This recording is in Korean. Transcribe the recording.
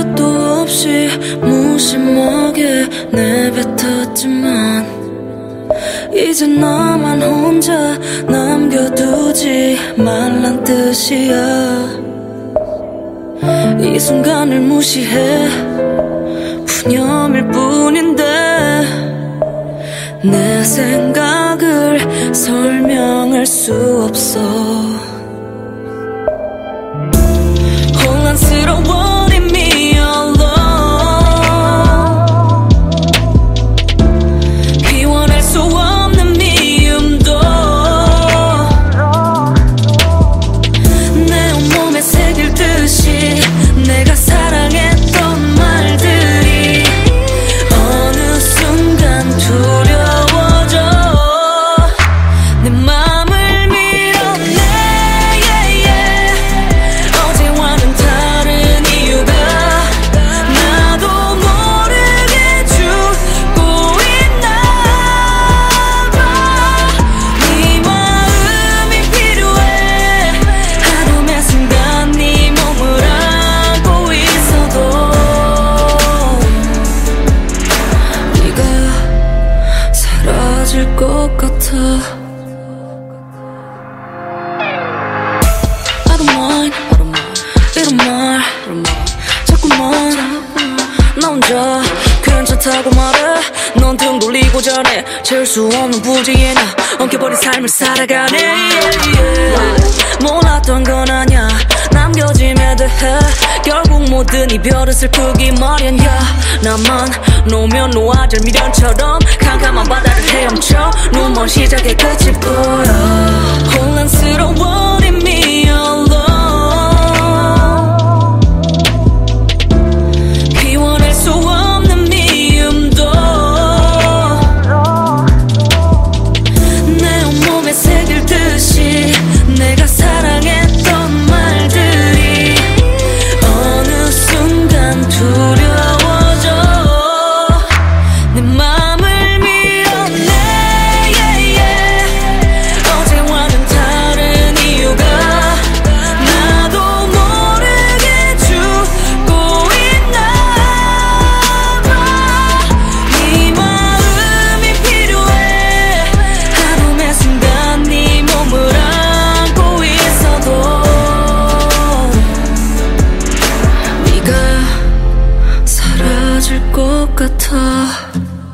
끝도 없이 무심하게 내뱉었지만 이제 나만 혼자 남겨두지 말란 뜻이야. 이 순간을 무시해 푸념일 뿐인데 내 생각을 설명할 수 없어. 혼란스러워 leave me alone. 피워낼 수 없는 미움도 내 온몸에 새길 듯이 내가 사랑했던 말들이 어느 순간 두려워져. 내 맘을 밀어내 어제와는 다른 이유가 나도 모르게 죽고 있나봐. 네 마음이 필요해 하루 매 순간 네 몸을 안고 있어도 네가 사라질 것 같아. I don't mind 이런 말 자꾸만 나 혼자 괜찮다고 말해. 넌 등 돌리고 전해 채울 수 없는 부지에 나 엉켜버린 삶을 살아가네. 몰랐던 건 아냐 남겨짐에 대해 결국 모든 이별은 슬프기 마련이야. 나만 놓으면 놓아질 미련처럼 캄캄한 바다를 헤엄쳐 눈먼 시작의 끝이 보여. 혼란스러워 leave me alone. 피워낼 수 없는 미움도 내 온몸에 새길 듯이 내가 사랑했던 말들이 어느 순간 두려워져. 내 맘을 밀어내 어제와는 다른 이유가 나도 모르게 죽고 있나봐. 네 마음이 필요해 하루 매 순간 네 몸을 안고 있어도 네가 사라질 것 같아.